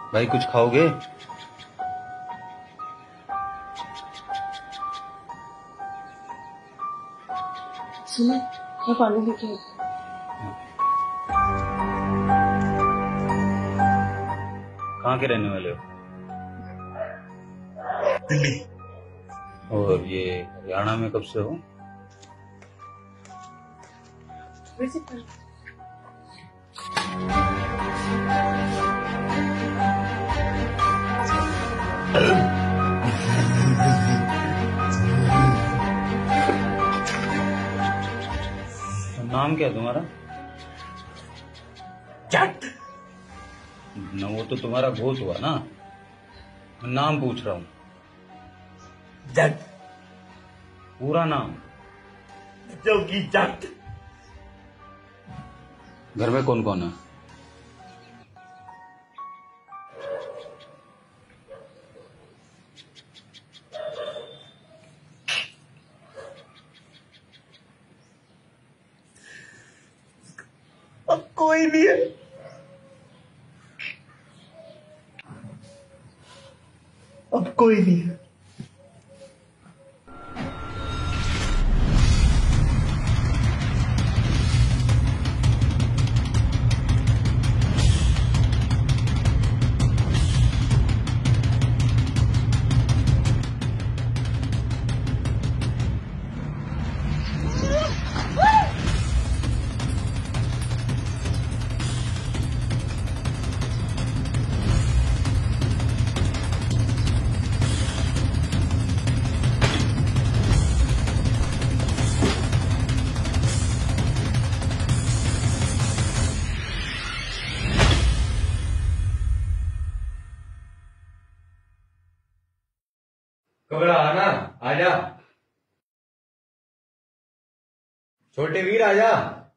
भाई कुछ खाओगे? सुनो, मैं पानी लेके आई। कहाँ के रहने वाले हो? दिल्ली। और ये हरियाणा में कब से हो? नाम क्या है तुम्हारा? जट। न वो तो तुम्हारा घोष हुआ ना, मैं नाम पूछ रहा हूँ। जट। पूरा नाम? जोगी जट। घर में कौन कौन है? अब कोई नहीं है। अब कोई नहीं है। कबड़ा आना, आजा। छोटे वीर आजा।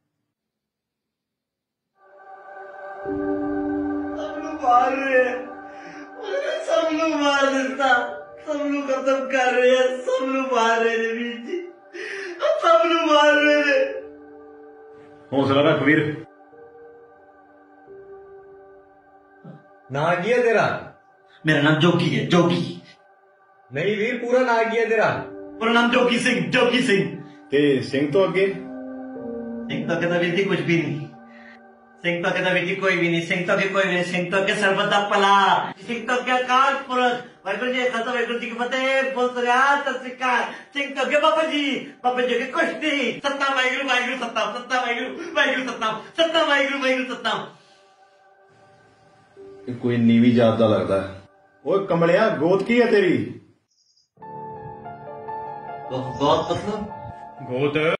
सब लोग मार रहे हैं, सब लोग मार देता, सब लोग खत्म कर रहे हैं, सब लोग मार रहे हैं वीर जी, सब लोग मार रहे हैं। हौसला रख वीर। ना किया तेरा? मेरा नाम जोगी है, जोगी। नहीं वीर, पूरा ना किया तेरा? पूरा नाम जोगी सिंह, जोगी सिंह। ते सिंह तो अगे? सिंह तो कहता वीर जी कुछ भी नहीं, सिंह तो कहता वीर जी कोई भी नहीं, सिंह तो के कोई भी नहीं, सिंह तो के सर्वदा पला, सिंह तो के काल पुरुष। वाहिगुरु जी खालसा, वाहिगुरु जी की फतेह, बोल सत श्री अकाल। सिंह तो के बाबा जी के कुछ नहीं। सतनाम वाहिगुरु, वाहिगुरु सतनाम, सतनाम वाहिगुरु, वाहिगुरु सतनाम, सतनाम वाहिगुरु, वाहिगुरु सतनाम। कोई नीवी जात का लगता है। ओए कमलिया, गोद की है तेरी? बहुत मतलब गोद